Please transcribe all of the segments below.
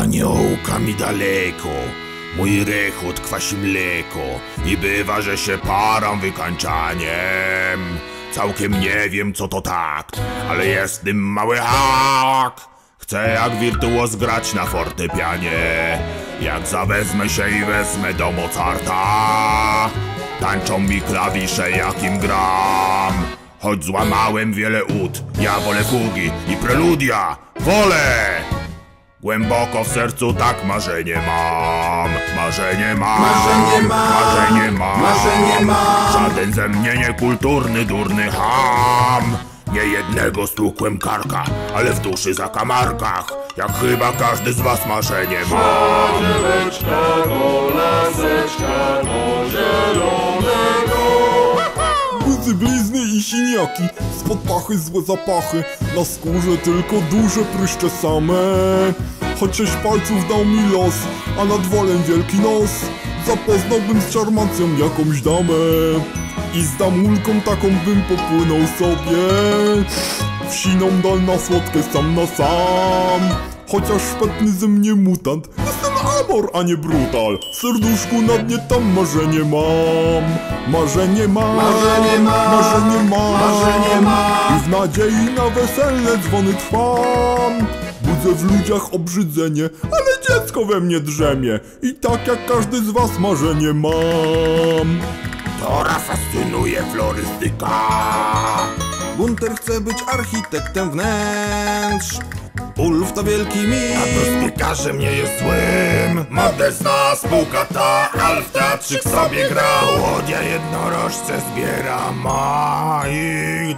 aniołka mi daleko, mój rechot kwasi mleko i bywa, że się param wykańczaniem. Całkiem nie wiem co to tak, ale jest tym mały hak. Chcę jak wirtuoz grać na fortepianie, jak zawezmę się i wezmę do Mozarta. Tańczą mi klawisze jakim gram, choć złamałem wiele ud. Ja wolę fugi i preludia, wolę! Głęboko w sercu tak marzenie mam, marzenie mam, marzenie mam, marzenie mam, marzenie mam. Żaden ze mnie niekulturny, durny ham. Nie jednego stukłem karka, ale w duszy zakamarkach, jak chyba każdy z was marzenie ma. Dzieweczka do laseczka do zielonego. Guzy, blizny i siniaki, spod pachy złe zapachy, na skórze tylko duże pryszcze same. Choć 6 palców dał mi los, a nad wolem wielki nos, zapoznałbym z czarmacją jakąś damę i z damulką taką bym popłynął sobie w siną dal na słodkie sam na sam. Chociaż szpetny ze mnie mutant, jestem amor, a nie brutal. W serduszku na dnie tam marzenie mam, marzenie mam, Marzenie mam, marzenie mam, marzenie mam. i w nadziei na weselne dzwony trwam. Budzę w ludziach obrzydzenie, ale dziecko we mnie drzemie i tak jak każdy z was marzenie mam. Tora fascynuje florystyka. Gunter chce być architektem wnętrz. Ulf to wielki A mit. piekarzem nie jest złym. Modesna spółka ta, Alf teatrzyk sobie gra. Łodia jednorożce zbiera, ma ich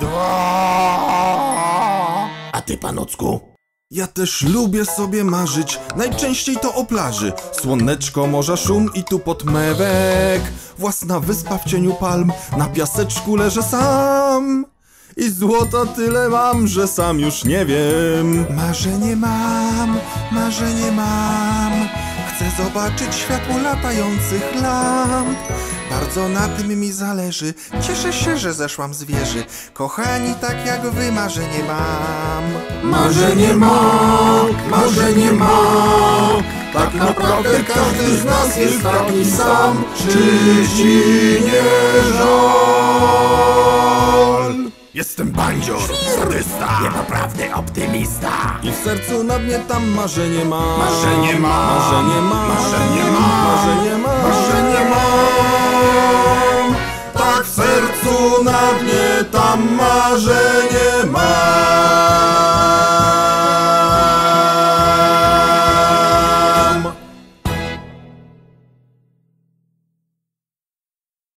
2. A ty, panocku? Ja też lubię sobie marzyć, najczęściej to o plaży. Słoneczko, morza, szum i tu podmewek. Własna wyspa w cieniu palm, na piaseczku leżę sam. I złota tyle mam, że sam już nie wiem. Marzenie mam, marzenie mam. Chcę zobaczyć światło latających lamp. Bardzo na tym mi zależy. Cieszę się, że zeszłam z wieży. Kochani, tak jak wy, marzenie mam. Marzenie mam, marzenie mam. Tak naprawdę każdy z nas jest taki sam. Czy ci nie żal? Jestem bandzior, sadysta, niepoprawny optymista. I w sercu na dnie tam marzenie mam. Marzenie mam, Marzenie mam, marzenie mam, marzenie mam, marzenie mam. Tak w sercu na dnie tam marzenie